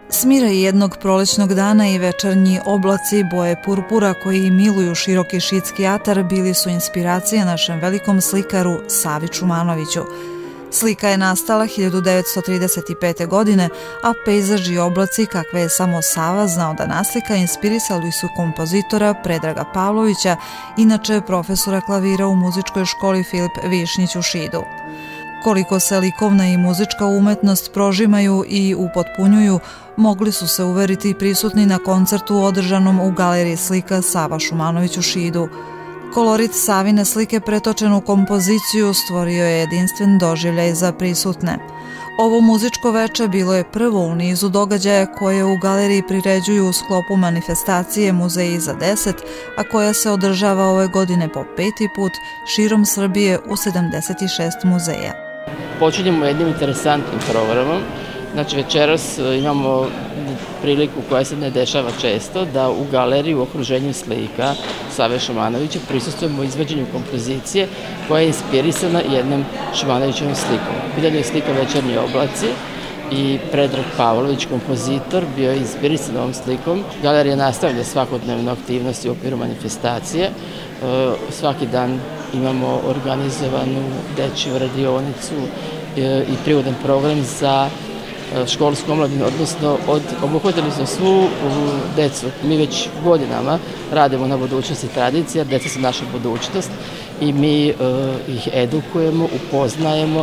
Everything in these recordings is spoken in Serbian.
Smiraj jednog prolećnog dana i večernji oblaci boje purpura koji miluju široki šidski atar bili su inspiracija našem velikom slikaru Savi Šumanoviću. Slika je nastala 1935. godine, a pejzaži i oblaci kakve je samo Sava znao da naslika inspirisali su kompozitora Predraga Pavlovića, inače profesora klavira u muzičkoj školi Filip Višnjić u Šidu. Koliko se likovna i muzička umetnost prožimaju i upotpunjuju, mogli su se uveriti prisutni na koncertu održanom u galeriji slika Sava Šumanović u Šidu. Kolorit Savine slike pretočen u kompoziciju stvorio je jedinstven doživljaj za prisutne. Ovo muzičko veče bilo je prvo u nizu događaja koje u galeriji priređuju u sklopu manifestacije Muzeji za 10, a koja se održava ove godine po 5. put širom Srbije u 76 muzeja. Počinjemo jednim interesantnim programom. Znači večeras imamo priliku koja se ne dešava često da u galeriji u okruženju slika Save Šumanovića prisustvujemo izvođenju kompozicije koja je inspirisana jednom Šumanovićevom slikom. Pitanje je slika Večernji oblaci i Predrag Pavlović, kompozitor, bio je inspirisan ovom slikom. Galerija nastavlja svakodnevne aktivnosti u okviru manifestacije. Svaki dan imamo organizovanu dečju radionicu i prirodan program za školsku omladinu, odnosno obuhvatili smo svu decu. Mi već godinama radimo na budućnosti tradicija, deca su naša budućnost i mi ih edukujemo, upoznajemo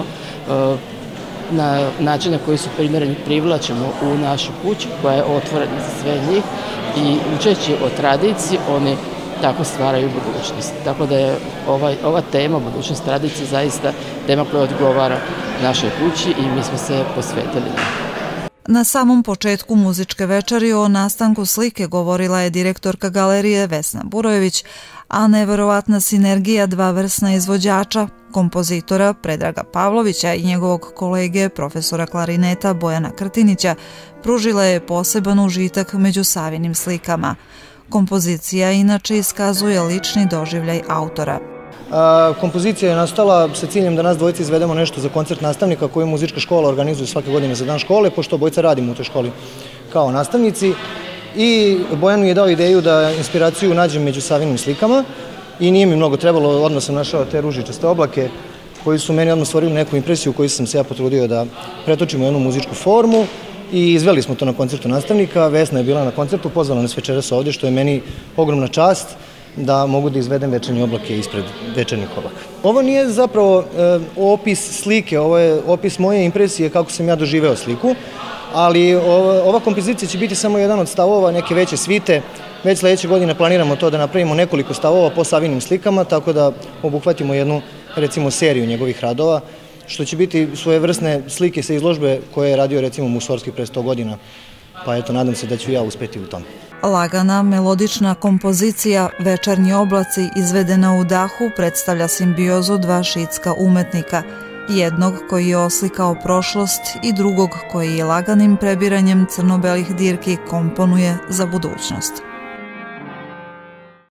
na način na koji su primjereni, privlačimo u našu kuću koja je otvorena za sve njih i učeći o tradiciji oni tako stvaraju budućnost. Tako da je ova tema, budućnost tradicije, zaista tema koja odgovara našoj kući i mi smo se posvetili. Na samom početku muzičke večeri o nastanku slike govorila je direktorka galerije Vesna Burojević, a neverovatna sinergija dva vrsna izvođača, kompozitora Predraga Pavlovića i njegovog kolege profesora klarineta Bojana Krtinića, pružila je poseban užitak među Savinim slikama. Kompozicija inače iskazuje lični doživljaj autora. Kompozicija je nastala sa ciljem da nas dvojica izvedemo nešto za koncert nastavnika koju muzička škola organizuje svake godine za dan škole, pošto obojica radimo u toj školi kao nastavnici. I Bojan mi je dao ideju da inspiraciju nađem među Savinim slikama i nije mi mnogo trebalo, odmah sam našao te ružičaste oblake koji su meni odmah stvorili neku impresiju koju sam se ja potrudio da pretočim u jednu muzičku formu i izveli smo to na koncertu nastavnika. Vesna je bila na koncertu, pozvala nas večeras ovdje, što je meni ogromna čast da mogu da izvedem večernje oblake ispred večernjih oblaka. Ovo nije zapravo opis slike, ovo je opis moje impresije kako sam ja doživeo sliku, ali ova kompozicija će biti samo jedan od stavova neke veće svite. Već sledeće godine planiramo to da napravimo nekoliko stavova po Savinim slikama, tako da obuhvatimo jednu, recimo, seriju njegovih radova, što će biti svojevrsne slike sa izložbe koje je radio, recimo, Mussorgski pre 100 godina. Pa eto, nadam se da ću ja uspeti u tom. Lagana, melodična kompozicija Večernji oblaci izvedena u dahu predstavlja simbiozu dva šidska umetnika, jednog koji je oslikao prošlost i drugog koji je laganim prebiranjem crno-belih dirki komponuje za budućnost.